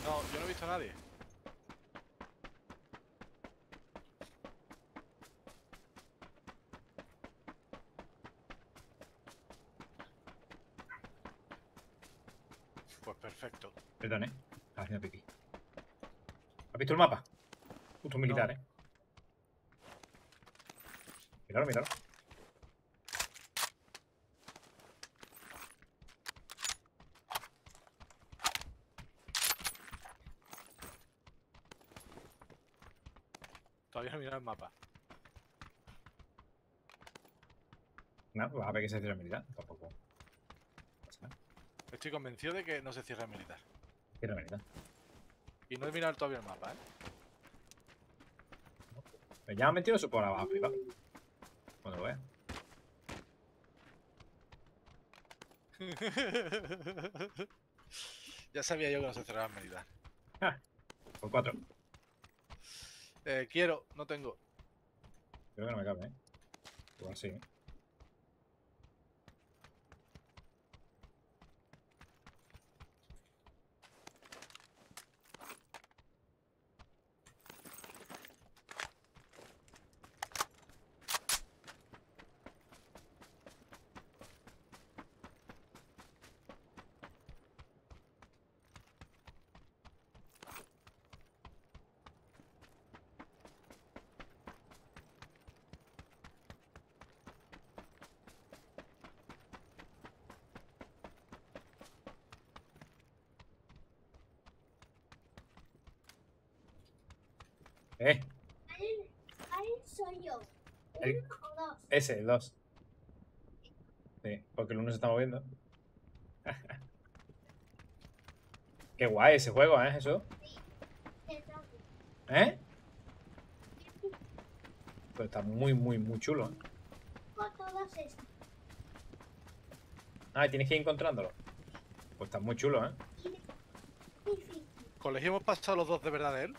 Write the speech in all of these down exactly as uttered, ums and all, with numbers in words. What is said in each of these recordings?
No, yo no he visto a nadie. Pues perfecto. Perdón, eh. Estaba haciendo pipí. ¿Has visto el mapa? Justo un militar, No. eh. Míralo, míralo. Todavía no he mirado el mapa. No, pues a ver qué se cierra el militar. Tampoco. Estoy convencido de que no se cierra el militar. Cierra el militar. Y no he mirado todavía el mapa, ¿eh? ¿Me llaman mentiroso? Pues ahora va a flipar. Cuando lo vea. Ya sabía yo que no se cerraba el militar. Ah, por cuatro. Eh, quiero, no tengo. Creo que no me cabe, eh. Igual sí, eh. Eh. Ahí, ahí soy yo. El- Uno o dos. Ese, el dos. Sí, porque el uno se está moviendo. Qué guay ese juego, ¿eh, Jesús? Te toco. ¿Eh? Pues está muy, muy, muy chulo, ¿eh? Con todas estas. Ah, tienes que ir encontrándolo. Pues está muy chulo, ¿eh? Difícil. Colegio, hemos pasado los dos de verdad de él.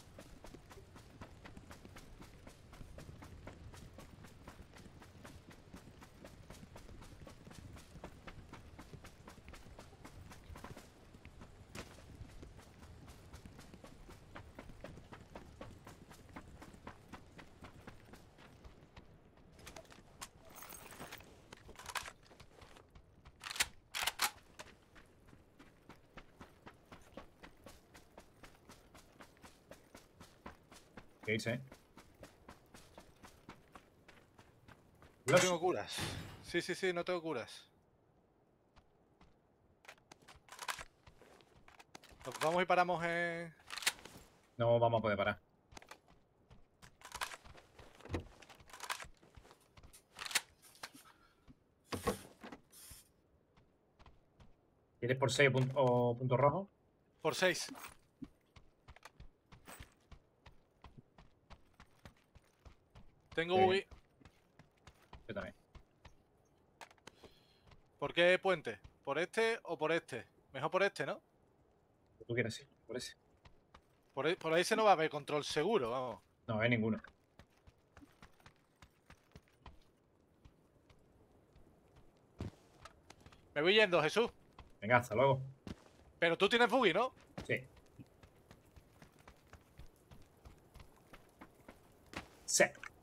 ¿Qué dice, eh? No Los- tengo curas. Sí, sí, sí, no tengo curas. Nos vamos y paramos en... No vamos a poder parar. ¿Quieres por seis o punto rojo? Por seis. Tengo Sí. buggy. Yo también. ¿Por qué puente? ¿Por este o por este? Mejor por este, ¿no? Tú quieres, sí. Por ese. Por ahí, por ahí se no va a ver control seguro, vamos. No, hay ninguno. Me voy yendo, Jesús. Venga, hasta luego. Pero tú tienes buggy, ¿no? Sí. Sí.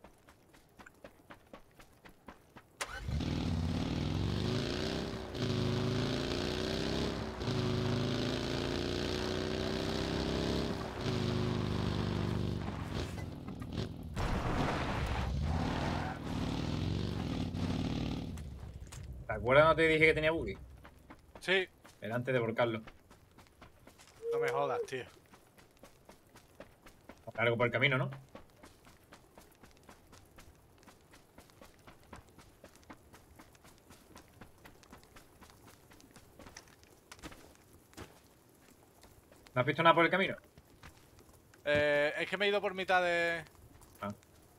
¿Te acuerdas cuando te dije que tenía buggy? Sí. Era antes de volcarlo. No me jodas, tío. Algo por el camino, ¿no? ¿No has visto nada por el camino? Eh, es que me he ido por mitad de... Ah.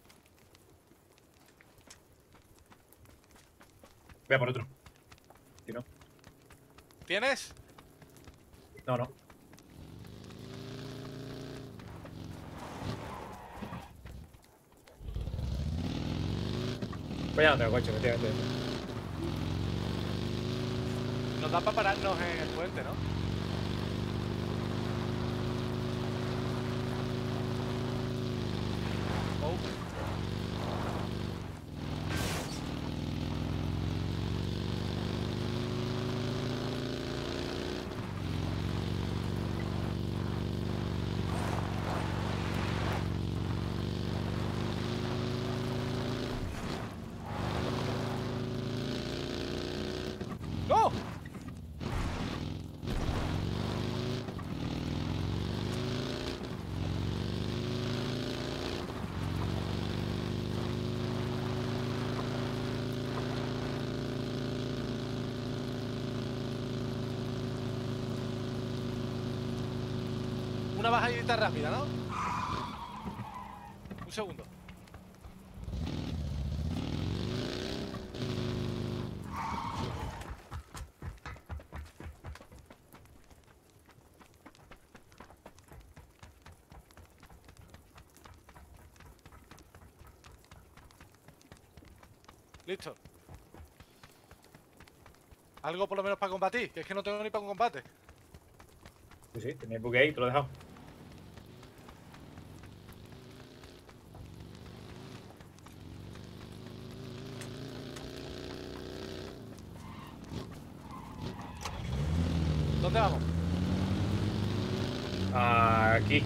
Voy a por otro. Si no. ¿Tienes? No, no. Pues ya no tengo coche, efectivamente. Nos da para pararnos en el puente, ¿no? una bajadita rápida, ¿no? Un segundo. Listo. Algo por lo menos para combatir, que es que no tengo ni para un combate. Sí, sí, tenía el buque ahí, te lo he dejado. ¿Dónde vamos? Aquí.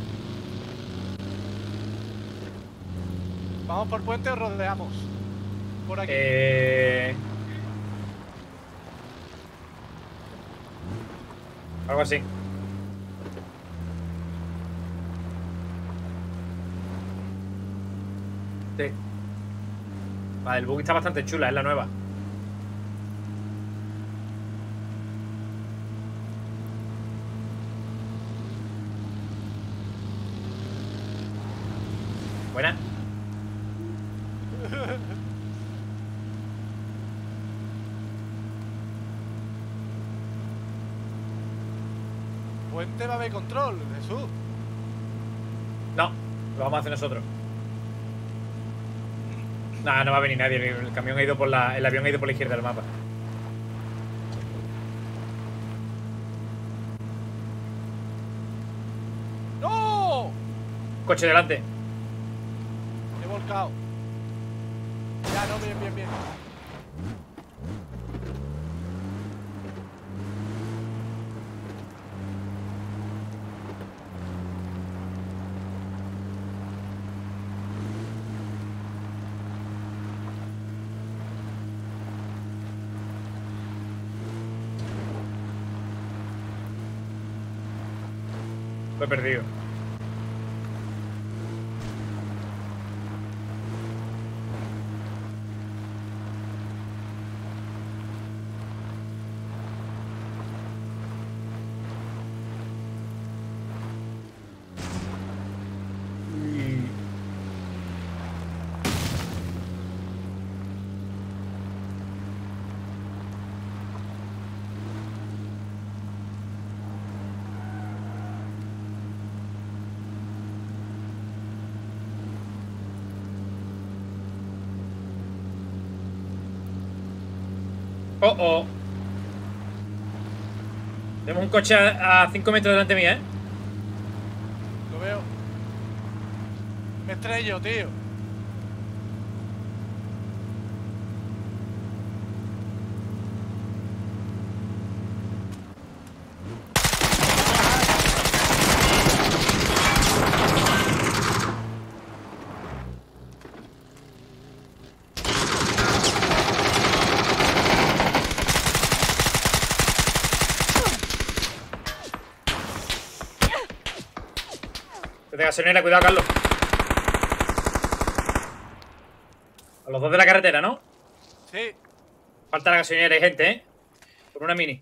¿Vamos por puente o rodeamos? Por aquí. Eh... Algo así. Sí. Vale, el buggy está bastante chula, es la nueva. Buena. Puente va a haber control, Jesús. No, lo vamos a hacer nosotros. Nah, no va a venir nadie. El camión ha ido por la. El avión ha ido por la izquierda del mapa. ¡No! Coche delante. He volcado. Ya, no, bien, bien, bien. Lo he perdido. Oh, oh. Tenemos un coche a cinco metros delante mía, ¿eh? Lo veo. Me estrello, tío. De gasolinera, cuidado, Carlos. A los dos de la carretera, ¿no? Sí. Falta la gasolinera y gente, ¿eh? Por una mini.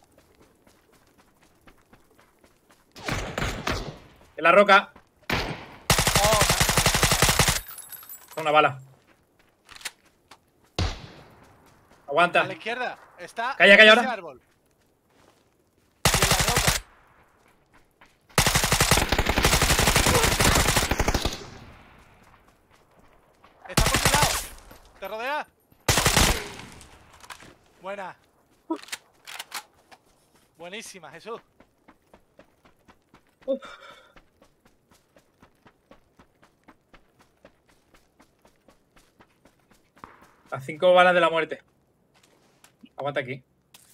En la roca. Oh, Una bala. Aguanta. a la izquierda. Está Calla, calla en ese ahora. árbol. Y en la roca. Está por tu lado. ¿Te rodea? Buena. Buenísima, Jesús. Las cinco balas de la muerte. Aguanta aquí.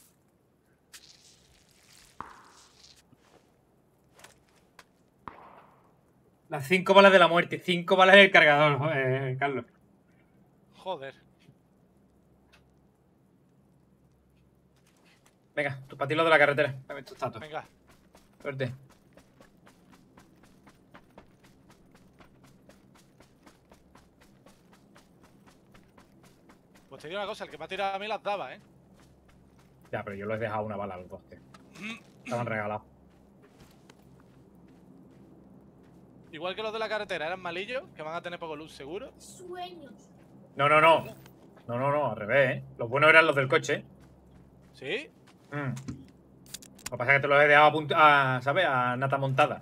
Las cinco balas de la muerte. Cinco balas del cargador, eh, Carlos. Joder. Venga, tus patilos de la carretera. Dame tus tatos. Venga. Suerte. Pues te digo una cosa, el que me ha tirado a mí las daba, ¿eh? Ya, pero yo les he dejado una bala a los dos, tío. Estaban regalados. Igual que los de la carretera, eran malillos, que van a tener poco luz seguro. Sueños. No, no, no. No, no, no, al revés, ¿eh? Los buenos eran los del coche. ¿Sí? Mm. Lo que pasa es que te los he dejado a, punto- a, ¿sabes? A nata montada.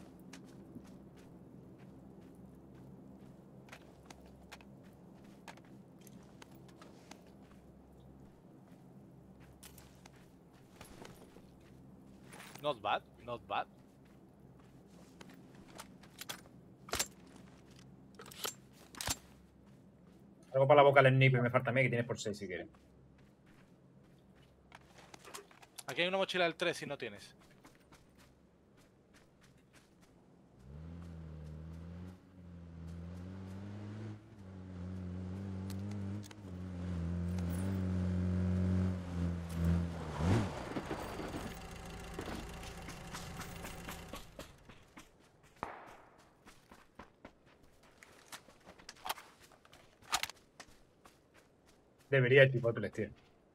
Not bad, not bad. Algo para la boca al sniper me falta a mí, que tienes por seis si quieres. Aquí hay una mochila del tres si no tienes. Debería ir chipotles, tío.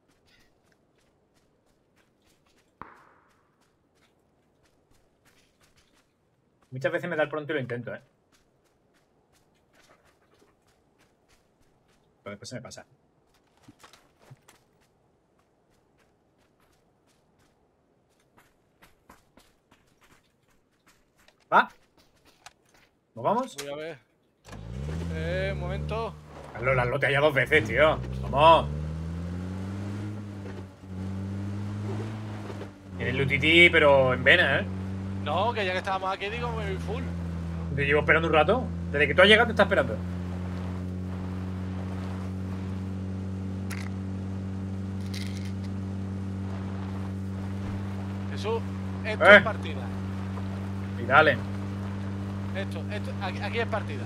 Muchas veces me da el pronto y lo intento, ¿eh? Pero después se me pasa. ¿Va? ¿Nos vamos? Voy a ver. Eh, un momento. Carlos, las loteas ya dos veces, tío. Vamos. Tienes Lutiti, pero en vena, ¿eh? No, que ya que estábamos aquí, digo, me voy full. Te llevo esperando un rato. Desde que tú has llegado te está esperando. Jesús, esto Eh. es partida. Y dale. Esto, esto, aquí, aquí es partida.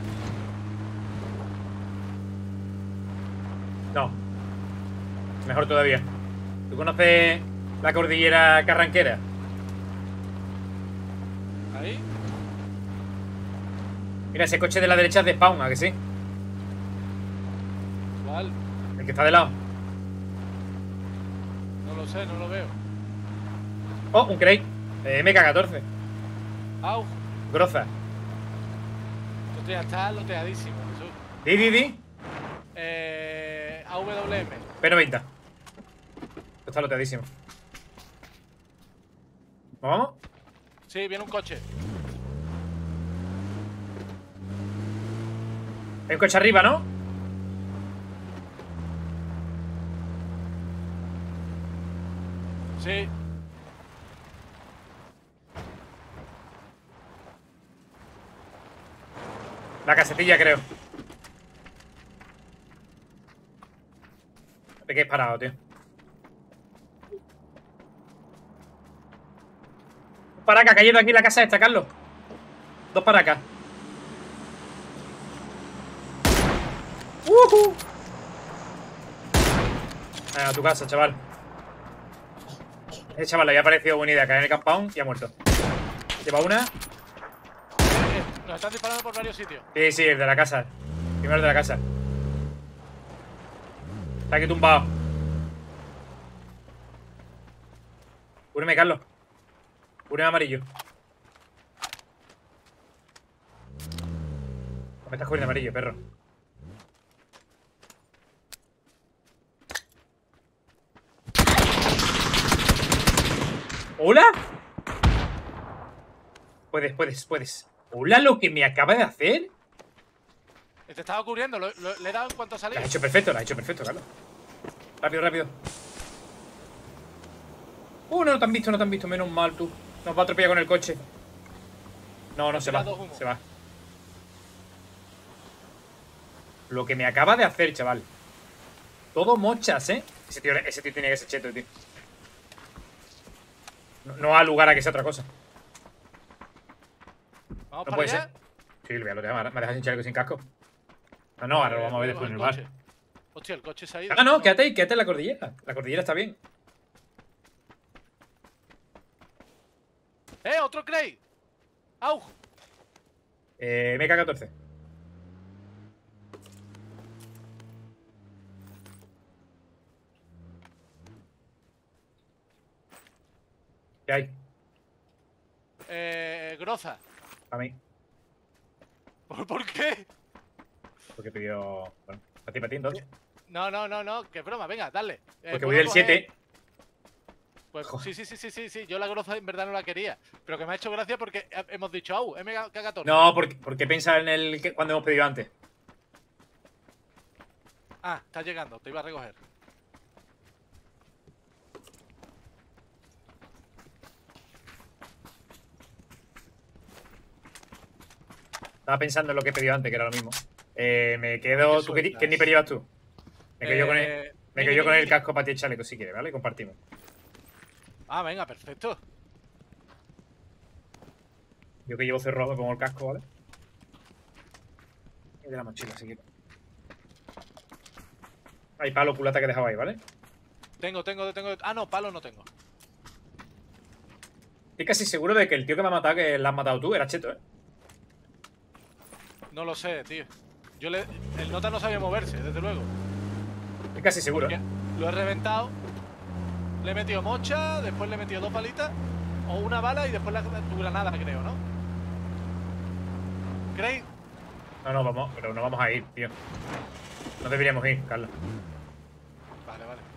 No. Mejor todavía. ¿Tú conoces la cordillera Carranquera? Ahí. Mira, ese coche de la derecha es de Spawn, ¿a que sí? ¿Cuál? El que está de lado. No lo sé, no lo veo. Oh, un crate. Eh, M K catorce. Au. Groza. Esto ya está loteadísimo, Jesús. Di, di, di. Eh, A W M. P noventa. Esto está loteadísimo. ¿Nos vamos? Sí, viene un coche. Hay un coche arriba, ¿no? Sí. La casetilla, creo. Te quedes parado, tío. Paracas cayendo aquí en la casa esta, Carlos. Dos paracas. ¡Uhú! A tu casa, chaval. Ese chaval le había parecido buena idea caer en el compound y ha muerto. Lleva una. Eh, eh, nos están disparando por varios sitios. Sí, sí, el de la casa. Primero el de la casa. Está aquí tumbado. Cúreme, Carlos. Cúreme amarillo. Me estás cubriendo amarillo, perro. ¿Hola? Puedes, puedes, puedes. ¿Hola lo que me acaba de hacer? Te estaba cubriendo, lo- lo- le he dado en cuanto Lo salí. has hecho perfecto, lo has hecho perfecto, Carlos. Rápido, rápido. Uh, no, no te han visto, no te han visto. Menos mal, tú. Nos va a atropellar con el coche. No, no, se va. Tirado humo. Se va. Lo que me acaba de hacer, chaval. Todo mochas, ¿eh? Ese tío, ese tío tiene que ser cheto, tío. No, no ha lugar a que sea otra cosa. Vamos No para puede allá. ser. Sí, lo voy a lotear. Me ha dejado sin chaleco y sin casco. Ah, no, ahora lo vamos a ver después en el bar. coche. Hostia, el coche se ha ido. Ah, no, quédate ahí, quédate en la cordillera. La cordillera está bien. ¡Eh, otro Cray! ¡Au! Eh, M K catorce. ¿Qué hay? Eh, Groza. Para mí. ¿Por, por qué? Porque pidió... Bueno, para ti, para ti, entonces. No, no, no, no, que broma, venga, dale. Eh, Porque ¿puedo voy del coger? siete. Pues Joder. sí, sí, sí, sí, sí, sí. Yo la groza en verdad no la quería. Pero que me ha hecho gracia porque he- hemos dicho, au, M K catorce. No, porque, porque pensar en el que cuando hemos pedido antes. Ah, está llegando, te iba a recoger. Estaba pensando en lo que he pedido antes, que era lo mismo. Eh, me quedo... qué ¿tú qué, sueltas. qué nivel llevas tú? Me quedo yo con el, Eh, me mini, quedo yo con mini, el mini. casco para ti el chaleco si quieres, ¿vale? Compartimos. Ah, venga, perfecto. Yo que llevo cerrado me pongo el casco, ¿vale? Y de la mochila, si quieres. Hay palo culata que dejaba ahí, ¿vale? Tengo, tengo, tengo. Ah, no, palo no tengo. Estoy casi seguro de que el tío que me ha matado, que la has matado tú, era cheto, ¿eh? No lo sé, tío. Yo le. El nota no sabía moverse, desde luego. Estoy casi seguro. Porque lo he reventado. Le he metido mocha, después le he metido dos palitas. O una bala y después la tu granada, creo, ¿no? ¿Creéis? No, no, vamos, pero no vamos a ir, tío. No deberíamos ir, Carlos. Vale, vale.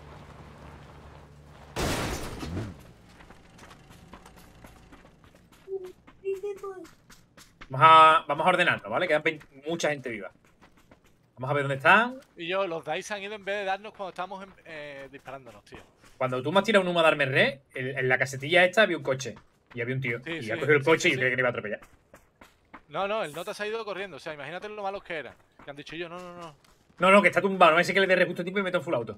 Vamos a, vamos a ordenarlo, ¿vale? Quedan veinte mucha gente viva. Vamos a ver dónde están. Y yo, los dice han ido en vez de darnos cuando estábamos en- eh, disparándonos, tío. Cuando tú me has tirado un humo a darme re, en, en la casetilla esta había un coche. Y había un tío. Sí, y sí, ha cogido el sí, coche sí, y yo sí. creía que me iba a atropellar. No, no, el nota se ha ido corriendo. O sea, imagínate lo malos que eran. Que han dicho yo, no, no, no. No, no, que está tumbado. No me sé que le dé re justo tiempo y me meto en full auto.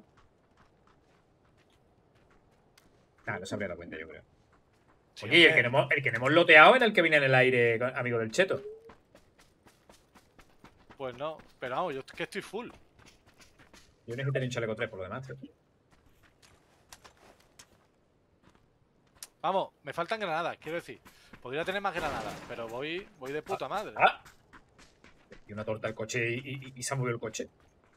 Ah, no se habría dado cuenta, yo creo. Sí, Oye, y el hombre. que, no hemos, el que no hemos loteado era el que viene en el aire, amigo del cheto. Pues no, pero vamos, yo es que estoy full. Yo necesitaría un chaleco tres por lo demás, tío. Vamos, me faltan granadas, quiero decir. Podría tener más granadas, pero voy, voy de puta madre. Ah. Y una torta al coche y, y- y se ha movido el coche.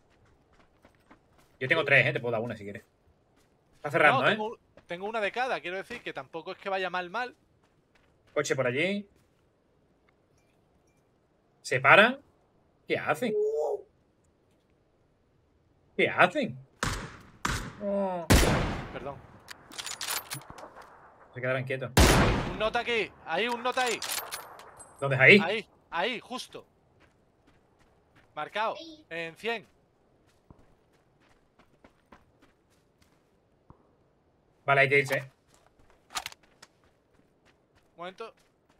Yo tengo tres, ¿eh? Te puedo dar una si quieres. Está cerrando, no, ¿eh? tengo, tengo una de cada, quiero decir que tampoco es que vaya mal mal. Coche por allí. ¿Se paran? ¿Qué hacen? ¿Qué hacen? Oh, Perdón. se quedaron quietos. Un nota aquí, ahí, un nota ahí. ¿Dónde es ahí? Ahí, ahí, justo. Marcado, Ahí. en cien. Vale, hay que irse. Un momento.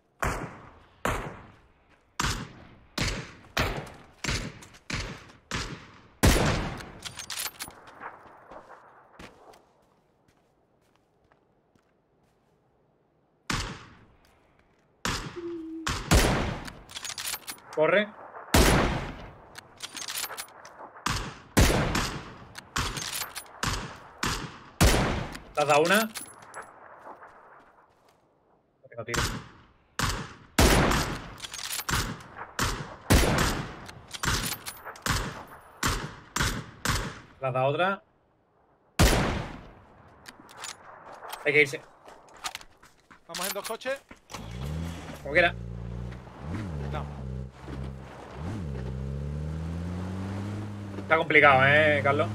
Corre. ¿Te has dado una? No tengo tiro. ¿Le has dado otra? Hay que irse. Vamos en dos coches. Como quiera. No. Está complicado, ¿eh, Carlos?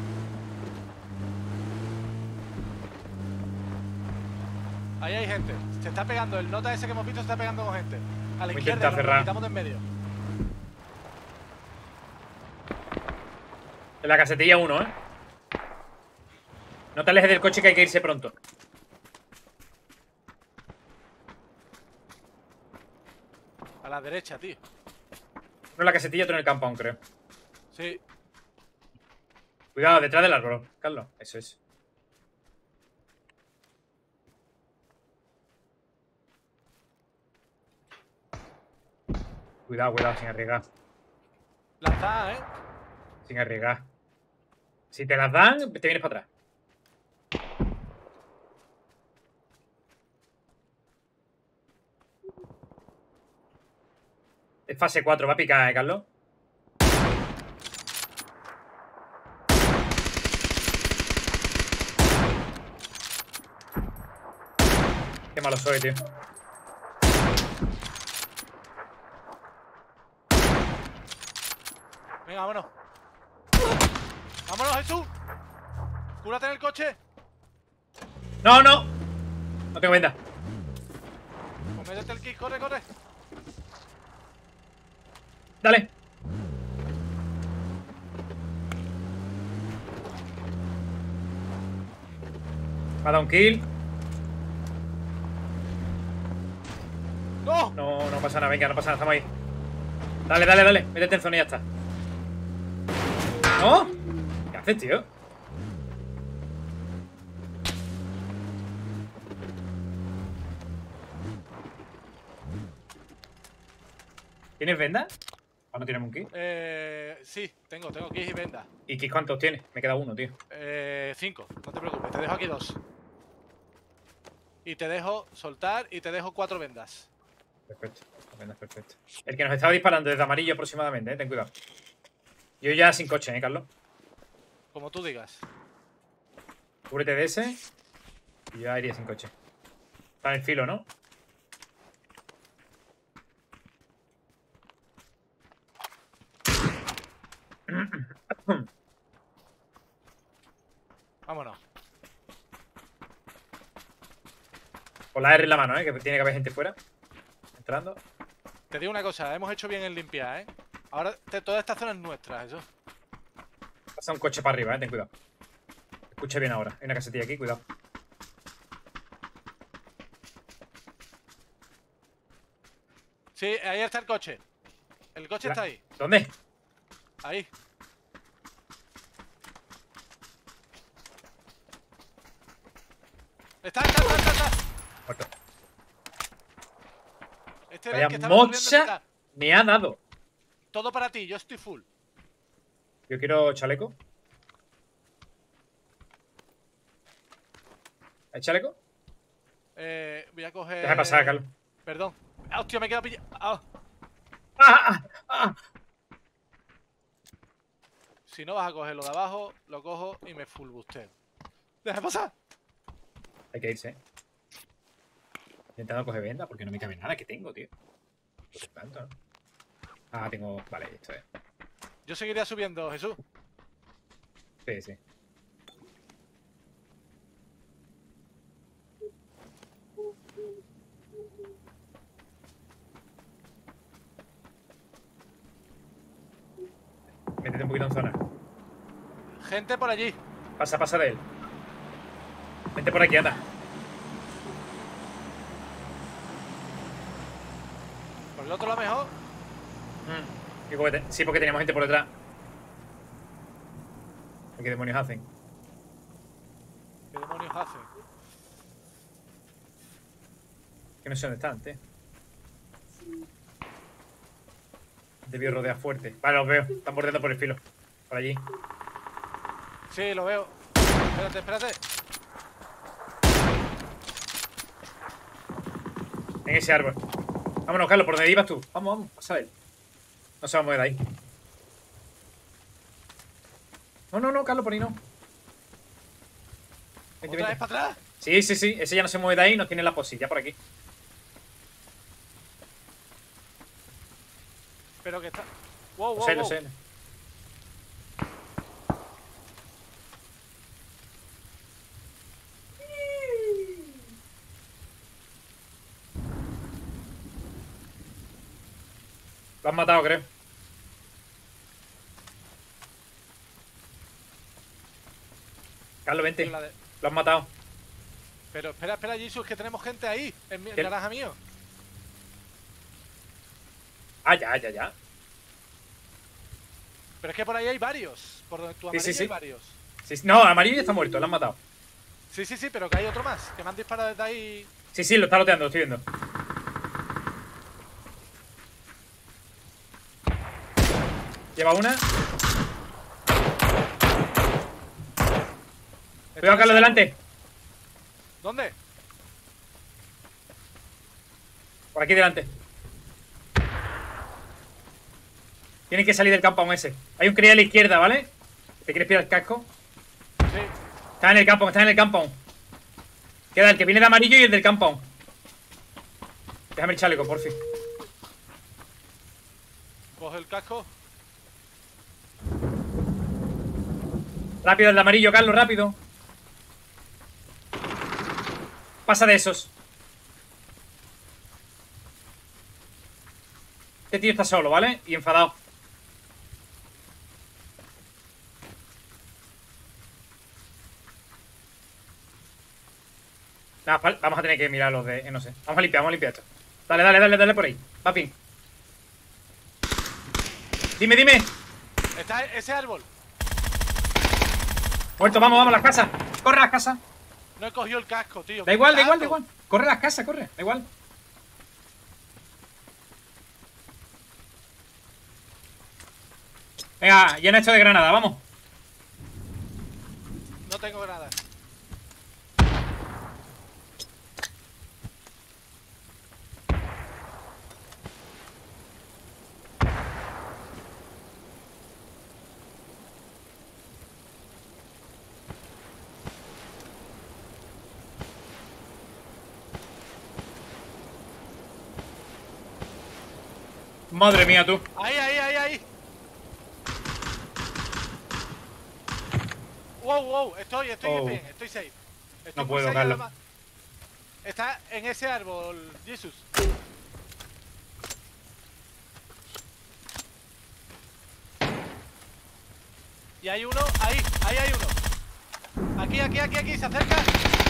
Ahí hay gente. Se está pegando. El nota ese que hemos visto se está pegando con gente. A la Voy a izquierda, intentar nos lo cerrar. quitamos de en medio. En la casetilla uno, ¿eh? No te alejes del coche que hay que irse pronto. A la derecha, tío. Uno en la casetilla, otro en el campo aún, creo. Sí. Cuidado, detrás del árbol, Carlos. Eso es. Cuidado, cuidado, sin arriesgar. Las da, ¿eh? Sin arriesgar. Si te las dan, te vienes para atrás. Es fase cuatro, va a picar, ¿eh, Carlos? Qué malo soy, tío. Venga, vámonos. Vámonos, Jesús. Cúrate en el coche. No, no. No tengo venda. Pues métete el kit, corre, corre. Dale. Me ha dado un kill. ¡No! No, no pasa nada, venga, no pasa nada, estamos ahí. Dale, dale, dale, métete en zona y ya está. ¿No? ¿Qué haces, tío? ¿Tienes venda? ¿O no tienes un kit? Eh, sí, tengo, tengo kits y vendas. ¿Y kit cuántos tienes? Me queda uno, tío. Eh, cinco, no te preocupes, te dejo aquí dos. Y te dejo soltar y te dejo cuatro vendas. Perfecto, las vendas, perfecto. El que nos estaba disparando desde amarillo aproximadamente, eh, ten cuidado. Yo ya sin coche, eh, Carlos. Como tú digas. Cúbrete de ese. Y yo ya iría sin coche. Está en el filo, ¿no? Vámonos. Con la R en la mano, ¿eh? Que tiene que haber gente fuera. Entrando. Te digo una cosa, hemos hecho bien en limpiar, ¿eh? Ahora te- toda esta zona es nuestra, eso. Pasa un coche para arriba, ¿eh? Ten cuidado. Escucha bien ahora. Hay una casetilla aquí, cuidado. Sí, ahí está el coche. El coche Ya. está ahí. ¿Dónde? Ahí. Está, está, está, está, está. Muerto. Este era Vaya el que estaba corriendo en mocha mitad. me ha dado. Todo para ti, yo estoy full. Yo quiero chaleco. ¿Hay chaleco? Eh, voy a coger... Deja pasar, Carlos. Perdón. Ah, hostia, me he quedado pillado. Ah. ¡Ah, ah, ah! Si no vas a coger lo de abajo, lo cojo y me full boosteo. ¡Deja pasar! Hay que irse, ¿eh? Intentando coger venda porque no me cabe nada que tengo, tío. ¿Por qué tanto, no? Ah, tengo... Vale, esto es. Yo seguiría subiendo, Jesús. Sí, sí. Métete un poquito en zona. Gente por allí. Pasa, pasa de él. Vente por aquí, anda. Por el otro lado mejor. Mm. ¿Qué cohete? Sí, porque teníamos gente por detrás. ¿Qué demonios hacen? ¿Qué demonios hacen? Que no sé dónde están, tío. Debió rodear fuerte. Vale, los veo. Están bordeando por el filo. Por allí. Sí, lo veo. Espérate, espérate. En ese árbol. Vámonos, Carlos, por donde ibas tú. Vamos, vamos, pasa él. No se va a mover de ahí. No, no, no, Carlos, por ahí no. Vente, ¿Otra vente. vez para atrás? Sí, sí, sí. Ese ya no se mueve de ahí, no tiene la posilla por aquí. Pero que está... Wow, Lo wow, sé, lo wow. sé. Lo han matado, creo. Carlos, vente. La de- Lo han matado. Pero espera, espera, Jesus, que tenemos gente ahí. En mi en ¿Qué? naranja mío. Ah, ya, ya, ya. Pero es que por ahí hay varios. Por donde tu Sí, amarillo sí, sí. hay varios. Sí, sí. No, amarillo está muerto, lo han matado. Sí, sí, sí, pero que hay otro más. Que me han disparado desde ahí. Sí, sí, lo está loteando, lo estoy viendo. Lleva una. Cuidado, Carlos, delante. ¿Dónde? Por aquí delante. Tienen que salir del campo ese. Hay un cría a la izquierda, ¿vale? ¿Te quieres pillar el casco? Sí. Está en el campo, está en el campo. Queda el que viene de amarillo y el del campo. Déjame el chaleco, por fin. Coge el casco. Rápido, el de amarillo, Carlos, rápido. Pasa de esos. Este tío está solo, ¿vale? Y enfadado. Nah, vamos a tener que mirar los de... Eh, no sé. Vamos a limpiar, vamos a limpiar esto. Dale, dale, dale, dale por ahí. Va pin. Dime, dime. Está ese árbol. Muerto, vamos, vamos a las casas. Corre a las casas. No he cogido el casco, tío. Da igual, da ¡Qué igual, da tato! igual. Corre a las casas, corre. Da igual. Venga, llena esto de granada, vamos. No tengo nada. Madre mía, tú. Ahí, ahí, ahí, ahí. Wow, wow, estoy, estoy Oh. bien, estoy safe. Estoy No muy puedo, safe, Carlos. además. Está en ese árbol, Jesus. Y hay uno, ahí, ahí hay uno. Aquí, aquí, aquí, aquí, se acerca.